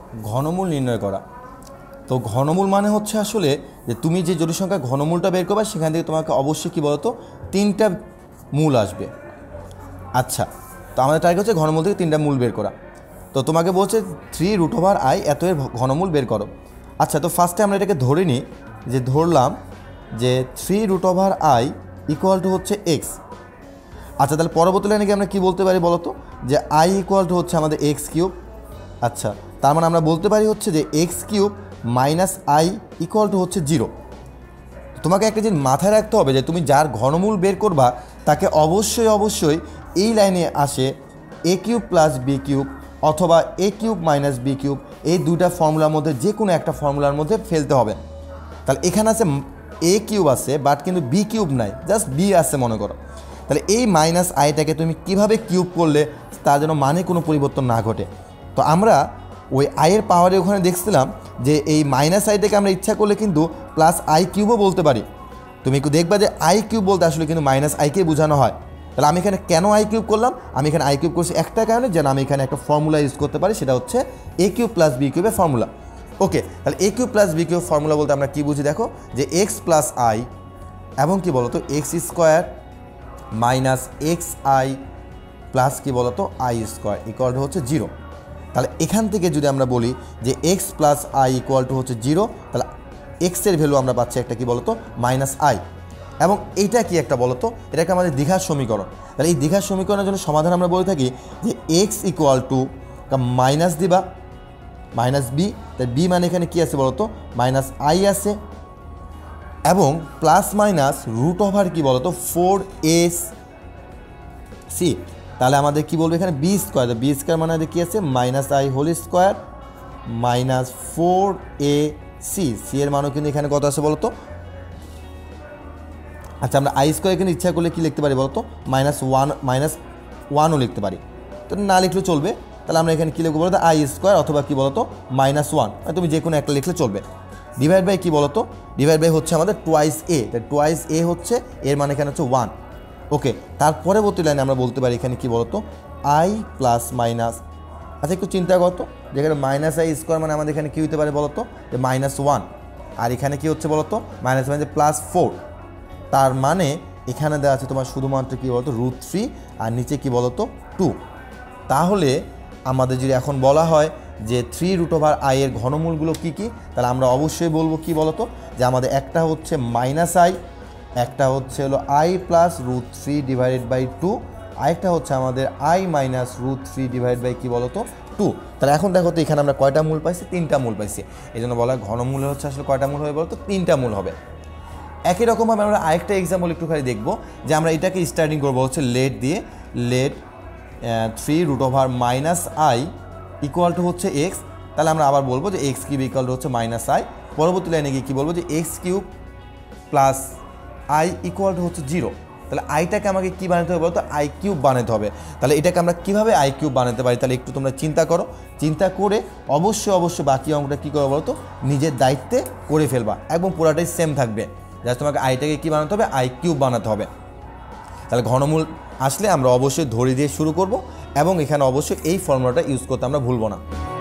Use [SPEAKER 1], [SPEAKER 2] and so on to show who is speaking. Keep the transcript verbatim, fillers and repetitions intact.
[SPEAKER 1] ঘনমূল নির্ণয় করা। তো ঘনমূল মানে হচ্ছে আসলে যে তুমি যে জটিল সংখ্যার ঘনমূলটা বের করবে সেখান থেকে তোমাকে অবশ্যই কী বলতো তিনটা মূল আসবে। আচ্ছা, তো আমাদের টার্গেট হচ্ছে ঘনমূল থেকে তিনটা মূল বের করা। তো তোমাকে বলছে থ্রি রুট ওভার আই এত এর ঘনমূল বের করো। আচ্ছা, তো ফার্স্টে আমরা এটাকে ধরে নিই, যে ধরলাম যে three root over I equal to হচ্ছে এক্স। আচ্ছা, তাহলে পরবর্তী লাইনে আমরা কী বলতে পারি বলো তো, যে আই ইকুয়াল টু হচ্ছে আমাদের এক্স কিউব। আচ্ছা, তার মানে আমরা বলতে পারি হচ্ছে যে X cube minus I equal to হচ্ছে জিরো। তোমাকে একটা জিনিস মাথায় রাখতে হবে যে তুমি যার ঘনমূল বের করবা তাকে অবশ্যই অবশ্যই এই লাইনে আসে A cube plus B cube অথবা A cube minus B cube, এই দুইটা ফর্মুলার মধ্যে যে কোনো একটা ফর্মুলার মধ্যে ফেলতে হবে। তাহলে এখানে আছে এ কিউব আছে বাট কিন্তু বি কিউব নাই, জাস্ট বি আছে মনে করো। তাহলে এই মাইনাস আইটাকে তুমি কিভাবে কিউব করলে তার যেন মানে কোনো পরিবর্তন না ঘটে। তো আমরা ওই আইয়ের পাওয়ারে ওখানে দেখছিলাম যে এই মাইনাস আইটাকে আমরা ইচ্ছা করলে কিন্তু প্লাস আই কিউবও বলতে পারি। তুমি একটু দেখবা যে আই কিউব বলতে আসলে কিন্তু মাইনাস আইকেই বোঝানো হয়। তাহলে আমি এখানে কেন আই কিউব করলাম, আমি এখানে আই কিউব করছি একটা কারণে, যেন আমি এখানে একটা ফর্মুলা ইউজ করতে পারি, সেটা হচ্ছে এ কিউব প্লাস বি কিউবের ফর্মুলা। ওকে, তাহলে A cube plus B cube formula বলতে আমরা কী বুঝি দেখো, যে এক্স প্লাস আই এবং কী বলতো X square minus X I plus কী বলতো আই স্কোয়ার ইকুয়াল টু হচ্ছে জিরো। তাহলে এখান থেকে যদি আমরা বলি যে X plus I equal to হচ্ছে জিরো, তাহলে এক্সের ভ্যালু আমরা পাচ্ছি একটা কী বলতো মাইনাস আই, এবং এইটা কি একটা বলতো, এটাকে আমাদের দ্বিঘাত সমীকরণ। তাহলে এই দ্বিঘাত সমীকরণের জন্য সমাধান আমরা বলে থাকি যে এক্স ইকুয়াল টু মাইনাস দিবা মাইনাস বি, তাই বি মানে এখানে কী আছে বলতো মাইনাস আই আছে, এবং প্লাস মাইনাস রুট ওভার কী বলতো ফোর এস সি। তাহলে আমাদের কী বলবো এখানে বি স্কোয়ার, বি স্কোয়ার মানে কী আছে minus I whole square minus four A C, C এর মানও কিন্তু এখানে কত আছে বলতো। আচ্ছা, আমরা আই স্কোয়ার এখানে ইচ্ছা করলে কী লিখতে পারি বলতো মাইনাস ওয়ান মাইনাস ওয়ানও লিখতে পারি, তো না লিখলেও চলবে। তাহলে আমরা এখানে কী লিখবো বলতো আই স্কোয়ার অথবা কী বলতো মাইনাস ওয়ান, তুমি যে কোনো একটা লিখলে চলবে। ডিভাইড বাই কী বলতো, ডিভাইড বাই হচ্ছে আমাদের টোয়াইস এ, টোয়াইস এ হচ্ছে এর মানে এখানে হচ্ছে ওয়ান। ওকে, তার পরবর্তী লাইনে আমরা বলতে পারি এখানে কী বলতো আই প্লাস মাইনাস। আচ্ছা, একটু চিন্তা করতো যেখানে মাইনাস আই স্কোয়ার মানে আমাদের এখানে কী হতে পারে বলতো যে মাইনাস ওয়ান, আর এখানে কী হচ্ছে বলতো মাইনাস মাইনাস প্লাস ফোর, তার মানে এখানে দেওয়া আছে তোমার শুধুমাত্র কী বলতো রুট থ্রি আর নিচে কী বলতো টু। তাহলে আমাদের যদি এখন বলা হয় যে থ্রি রুট ওভার আই এর ঘনমূলগুলো কী কী, তাহলে আমরা অবশ্যই বলবো কী বলতো যে আমাদের একটা হচ্ছে মাইনাস আই, একটা হচ্ছে হলো I plus root three divided by two, আরেকটা হচ্ছে আমাদের I minus root three divide by কী বলতো টু। তাহলে এখন দেখো তো এখানে আমরা কয়টা মূল পাইছি, তিনটা মূল পাইছি। এই জন্য বলা হয় ঘনমূল হচ্ছে আসলে কয়টা মূল হবে বলতো তিনটা মূল হবে। একই রকমভাবে আমরা আরেকটা এক্সাম্পল একটুখানি দেখবো, যে আমরা এটাকে স্টার্টিং করবো হচ্ছে লেট দিয়ে, let three root over minus I equal to হচ্ছে এক্স। তাহলে আমরা আবার বলবো যে এক্স কিউব ইকুয়াল টু হচ্ছে মাইনাস আই। পরবর্তী লাইনে গিয়ে কী বলবো যে X cube plus I equal to হচ্ছে জিরো। তাহলে আইটাকে আমাকে কী বানাতে হবে বলতো আই কিউব বানাতে হবে। তাহলে এটাকে আমরা কীভাবে আই কিউব বানাতে পারি, তাহলে একটু তোমরা চিন্তা করো, চিন্তা করে অবশ্যই অবশ্যই বাকি অঙ্কটা কী করবো বলতো নিজের দায়িত্বে করে ফেলবা, এবং পুরাটাই সেম থাকবে, জাস্ট তোমাকে আইটাকে কী বানাতে হবে আই কিউব বানাতে হবে। তাহলে ঘনমূল আসলে আমরা অবশ্যই ধরে দিয়ে শুরু করব, এবং এখানে অবশ্যই এই ফর্মুলাটা ইউজ করতে আমরা ভুলব না।